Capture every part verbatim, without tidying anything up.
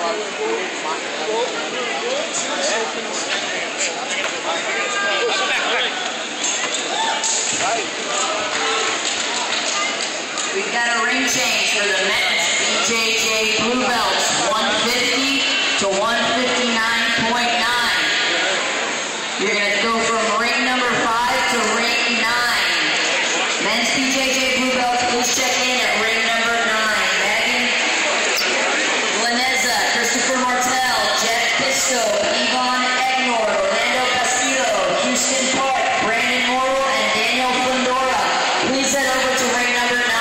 We've got a ring change for the men's B J J Blue Belts, one fifty to one fifty-nine point nine. You're going to go from ring number five to ring nine. Men's B J J Blue Belts, please check in at ring number nine. Megan Gleneza, Christopher Martel, Jeff Pisto, Yvonne Egnor, Orlando Castillo, Houston Park, Brandon Morrill, and Daniel Fundora. Please head over to ring number nine.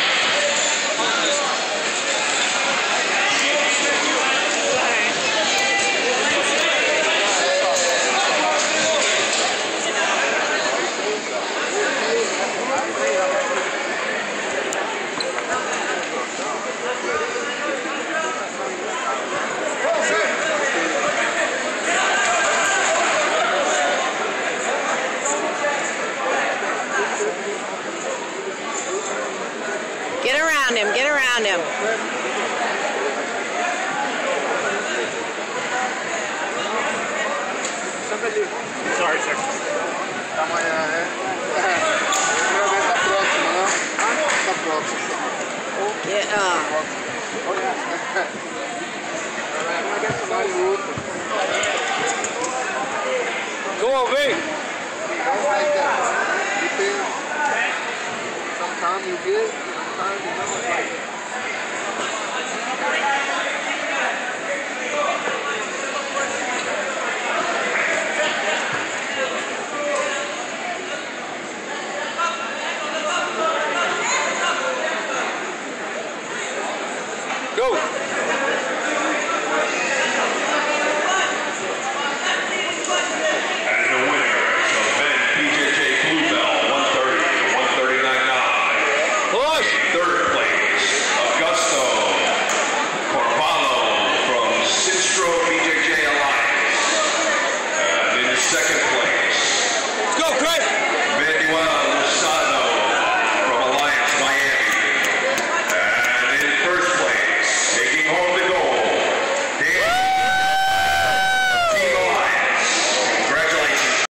Get around him, get around him. Sorry, sir. Amanhã, né? Vamos ver na próxima, não? Na próxima. Get up. Go on, Vic. Sometimes you get, sometimes you don't like it. Go.